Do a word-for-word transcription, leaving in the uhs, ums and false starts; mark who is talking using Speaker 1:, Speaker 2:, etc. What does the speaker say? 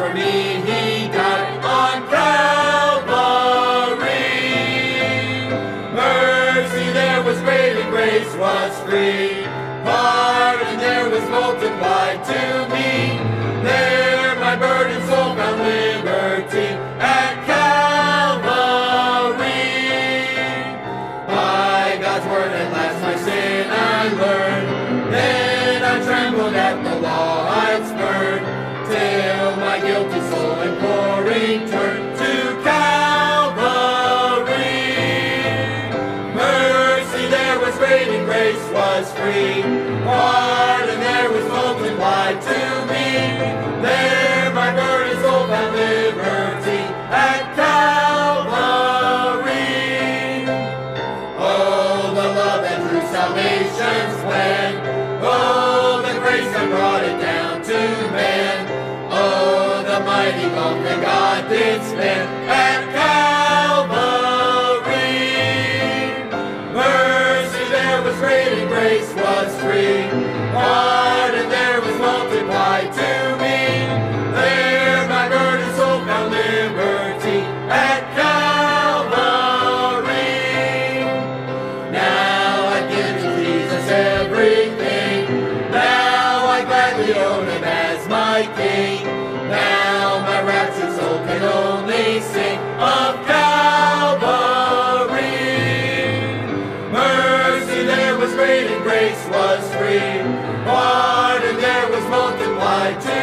Speaker 1: for me he died on Calvary. Mercy there was great and grace was free. Pardon there was multiplied to me. There my burdened soul found liberty at Calvary. By God's word at last my sin I learned. Then I trembled at the law I'd spurned, till my guilty soul imploring turned to Calvary. Mercy there was great and grace was free. Pardon there was multiplied to me. There my burdened soul found liberty at Calvary. Oh, the love and true salvation's plan. Oh, the grace that brought it down to man. Oh, the mighty gulf that God did span at Calvary. Mercy there was great and grace was free. Pardon there was multiplied to me. There my burdened soul found liberty at Calvary. Now I give to Jesus everything. Now I gladly own him as my King. Now my raptured soul can only sing of Calvary. Mercy there was great and grace was free. Pardon there was multiplied to